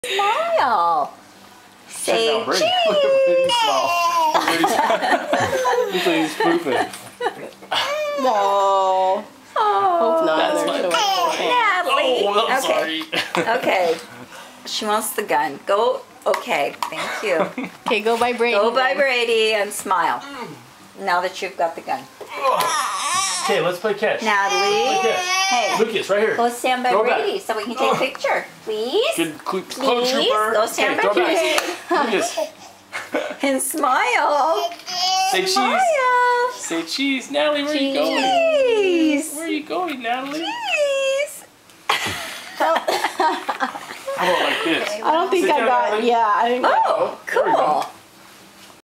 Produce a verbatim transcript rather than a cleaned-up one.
Smile. Say cheese. He's he's pooping. No. Oh, Hope not. That's They're my so Natalie. Oh, I'm okay. sorry. Okay. She wants the gun. Go. Okay. Thank you. Okay, go by Brady. Go by Brady and smile. Now that you've got the gun. Okay, let's play catch. Natalie. Play catch. Hey. Lucas, right here. Go stand by Throw Brady back. so we can take a picture. Please. Good cl close Please. trooper. Go stand okay, by throw Brady. back. Lucas. And smile. Say cheese. Smile. Say cheese. Natalie, where are you going? Cheese. Where are you going, Natalie? Cheese. How about like this? I don't think Sit I down, got. Natalie. Yeah, I didn't. Oh, There we go. cool.